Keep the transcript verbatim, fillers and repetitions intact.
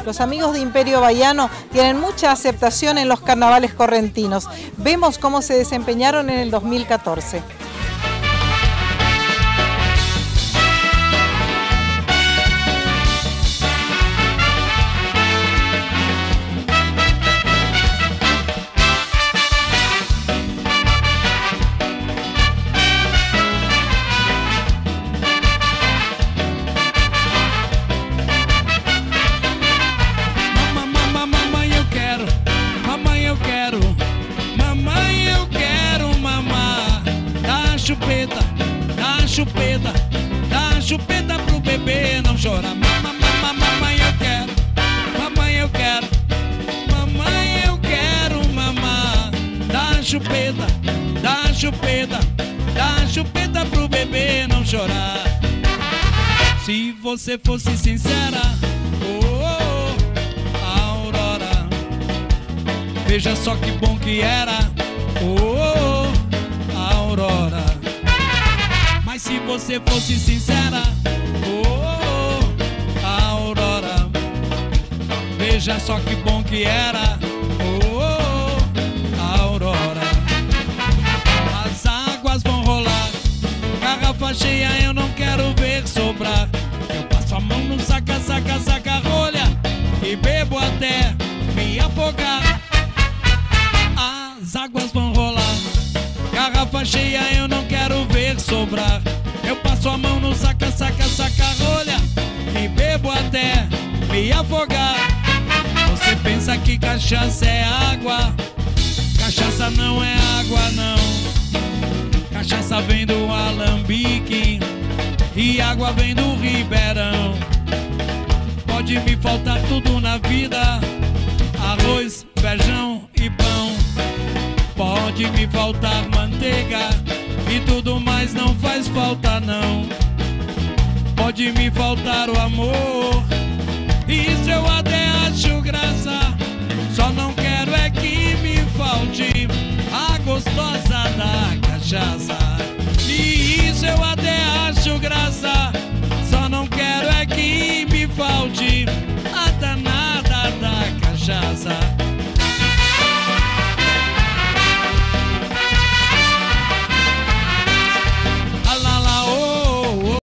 Los amigos de Imperio Bahiano tienen mucha aceptación en los carnavales correntinos. Vemos cómo se desempeñaron en el dos mil catorce. Chupeta, dá chupeta, dá chupeta pro bebê não chorar. Mamãe, mamãe, mamãe, eu quero, mamãe, eu quero, mamãe, eu quero, mamãe. Dá chupeta, dá chupeta, dá chupeta pro bebê não chorar. Se você fosse sincera, oh, oh, Aurora, veja só que bom que era, oh, Aurora. Mas se você fosse sincera, oh, Aurora, veja só que bom que era, oh, Aurora. As águas vão rolar, garrafa cheia eu não quero ver sobrar. Eu passo a mão no saca, saca, saca rolha e bebo até me afogar. As águas vão rolar, garrafa cheia eu não quero ver sobrar. Eu passo a mão no saca, saca, saca rolha e bebo até me afogar. Você pensa que cachaça é água, cachaça não é água não. Cachaça vem do alambique e água vem do ribeirão. Pode me faltar tudo na vida, arroz, feijão e pão. Pode me faltar manteiga e tudo mais não faz falta não. Pode me faltar o amor